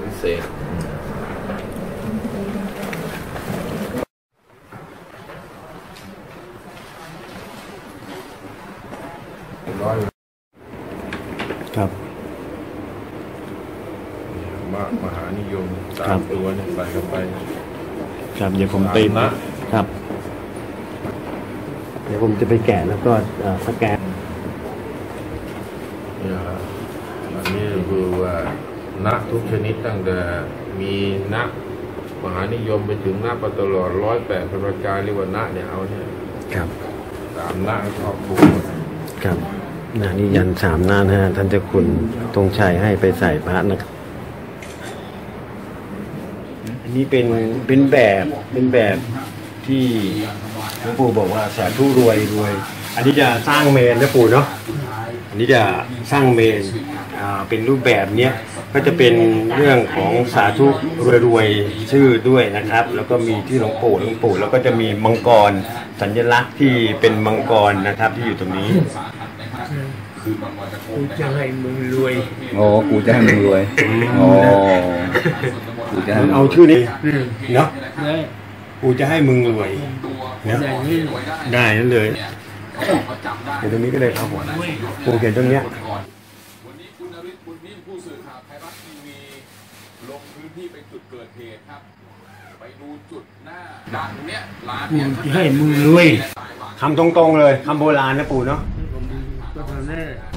วิเศษครับมหานิยม3 ตัวเนี่ยใส่เข้าไปครับเดี๋ยวผมไปนะครับเดี๋ยวผมจะไปแกะแล้วก็สแกนเนี่ยอันนี้คือว่าณทุกชนิดตั้งแต่มีณมหานิยมไปถึงณปตลอด108 พระประการเรียกว่าณเนี่ยเอาเนี่ยครับ 3 ณครอบคลุมครับนี่ยัน3 หน้านะฮะท่านเจ้าคุณธงชัยให้ไปใส่พระนะครับอันนี้เป็นแบบที่หลวงปู่บอกว่าสาธุรวยอันนี้จะสร้างเมนนะปู่เนาะอันนี้จะสร้างเมนเป็นรูปแบบเนี้ยก็จะเป็นเรื่องของสาธุรวยชื่อด้วยนะครับแล้วก็มีที่หลวงปู่แล้วก็จะมีมังกรสัญลักษณ์ที่เป็นมังกรนะครับที่อยู่ตรงนี้กูจะให้มึงรวยโอ้กูจะให้มึงรวยโอ้กูจะให้เอาชื่อนี้เนาะกูจะให้มึงรวยเนาะได้นั่นเลยเดี๋ยวตรงนี้ก็เลยครับผมกูเขียนตรงเนี้ยวันนี้คุณนฤทธิ์บุญนิ่มผู้สื่อข่าวไทยรัฐทีวีลงพื้นที่ไปจุดเกิดเหตุครับไปดูจุดหน้าด่านเนี้ยร้านเนี่ยให้มึงรวยคำตรงๆเลยคำโบราณนะปู่เนาะก็ทำแน่